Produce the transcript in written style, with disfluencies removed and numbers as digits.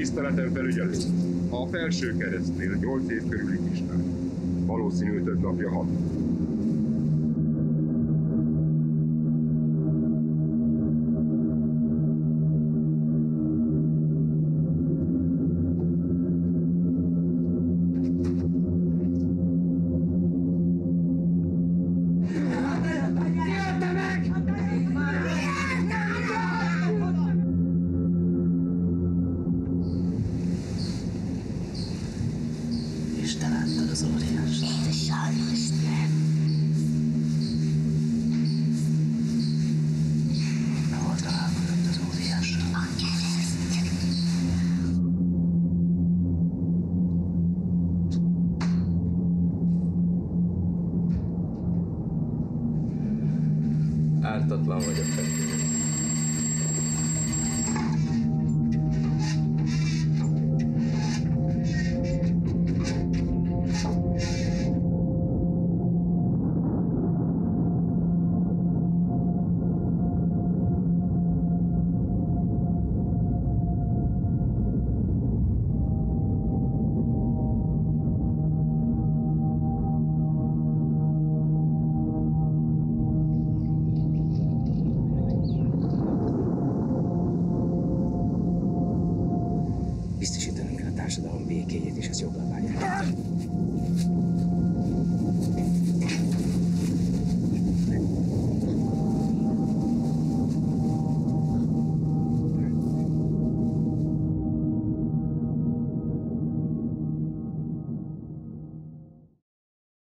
Tiszteletem felügyelő. A felső keresztnél 8 év körüli kislány. Valószínű több napja hat. És te láttad az óriást? Én sajnos nem. Na, hol találkozott az óriással? A kereszt. Ártatlan vagyok feltétlenül. Biztosítanunk kell a társadalom békéjét, és ezt joggal várják.